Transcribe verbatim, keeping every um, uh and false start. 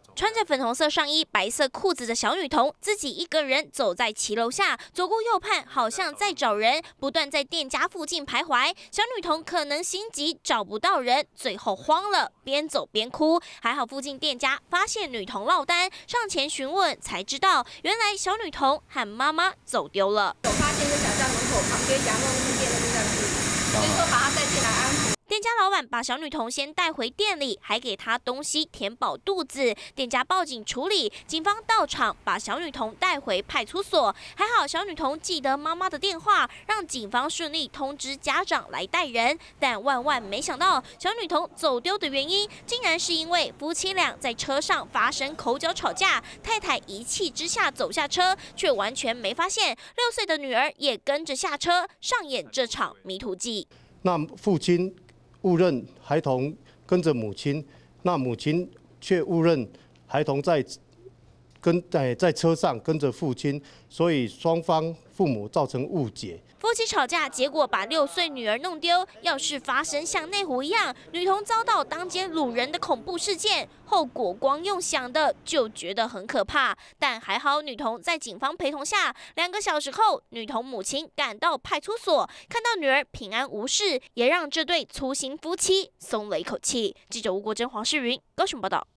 穿着粉红色上衣、白色裤子的小女童，自己一个人走在骑楼下，左顾右盼，好像在找人，不断在店家附近徘徊。小女童可能心急找不到人，最后慌了，边走边哭。还好附近店家发现女童落单，上前询问，才知道原来小女童和妈妈走丢了。 我发现在小巷门口旁边羊肉面店的路上去，所以说把她带进来安抚。 店家老板把小女童先带回店里，还给她东西填饱肚子。店家报警处理，警方到场把小女童带回派出所。还好小女童记得妈妈的电话，让警方顺利通知家长来带人。但万万没想到，小女童走丢的原因，竟然是因为夫妻俩在车上发生口角吵架，太太一气之下走下车，却完全没发现六岁的女儿也跟着下车，上演这场迷途记。 那父亲 误认孩童跟着母亲，那母亲却误认孩童在跟在在车上跟着父亲，所以双方父母造成误解。 夫妻吵架，结果把六岁女儿弄丢。要是发生像内湖一样，女童遭到当街掳人的恐怖事件，后果光用想的就觉得很可怕。但还好，女童在警方陪同下，两个小时后，女童母亲赶到派出所，看到女儿平安无事，也让这对粗心夫妻松了一口气。记者吴国珍、黄世云高雄报道。